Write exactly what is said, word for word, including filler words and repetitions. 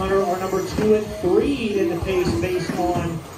Hunter are number two and three in the pace based on